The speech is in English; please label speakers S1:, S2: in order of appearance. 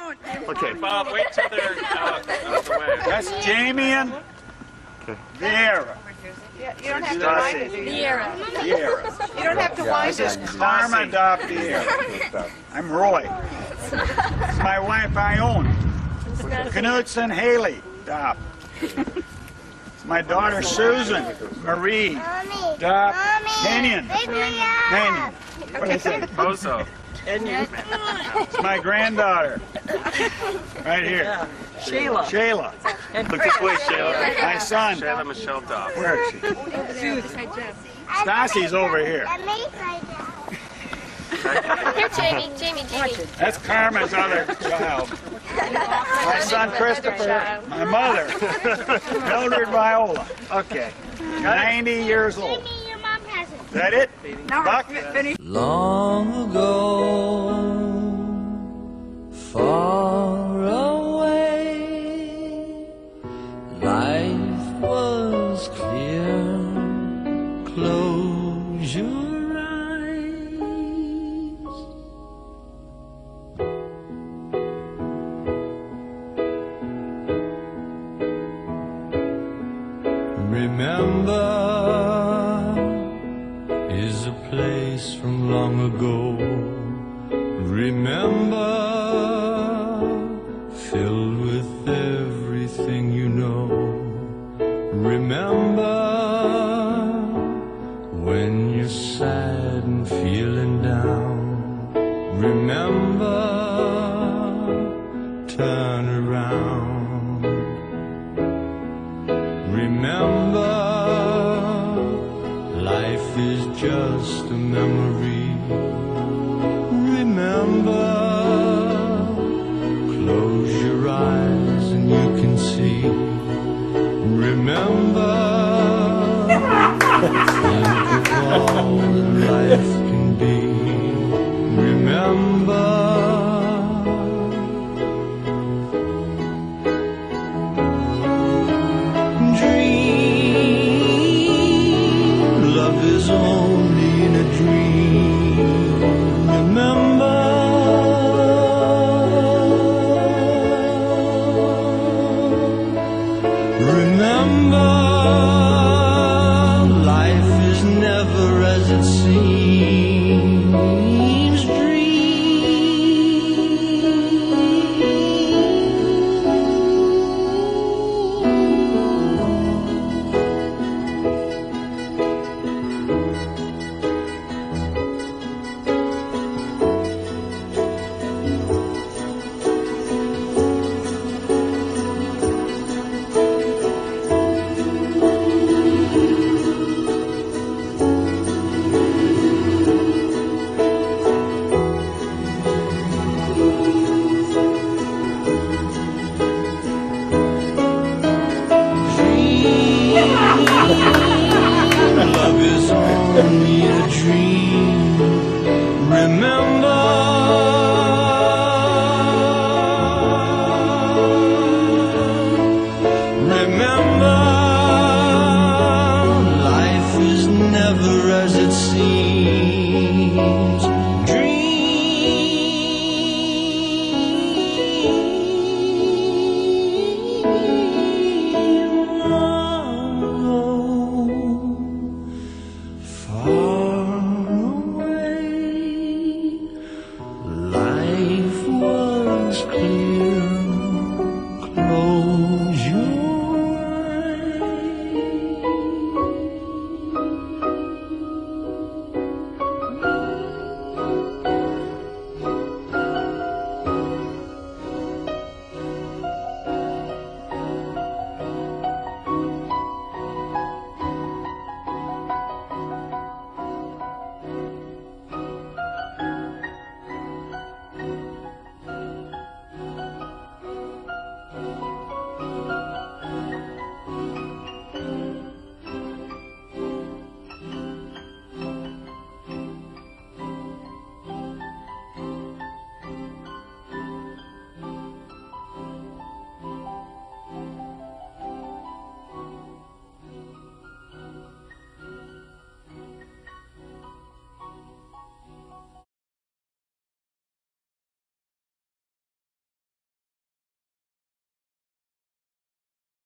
S1: Okay.
S2: Bob, wait till they're out of the way.
S3: That's Jamie and Vieira.
S4: You don't have to wind it, do you?
S3: Vieira.
S4: You don't have to wind
S3: This is
S4: it.
S3: Karma Dopp Vieira. I'm Roy. It's my wife Ione. Knudsen Haley Dopp. It's my daughter Susan Marie Dopp Kenyon. Kenyon. What is it?
S2: Bozo.
S3: It's my granddaughter. Right here. Shayla.
S1: Look this way, Shayla.
S3: My son.
S2: Shayla Michelle Dopp.
S3: Where is she? Stassi's over here.
S5: Here, Jamie.
S3: That's Carmen's other child. My son Christopher. My mother, Mildred Viola. Okay. 90 years old.
S5: Your mom has it.
S3: Is that it? Buck?
S6: Long ago, far away, life was clear. Close your eyes. Remember is a place from long ago. Remember, filled with everything you know. Remember, when you're sad and feeling down. Remember, turn around. Remember, life is just a memory. Remember, close your eyes and you can see. Remember, think of all that life can be. Remember, love is only in a dream. Remember, life is never as it seems. Love is only a dream. Remember, life is never as it seems. Life was clear.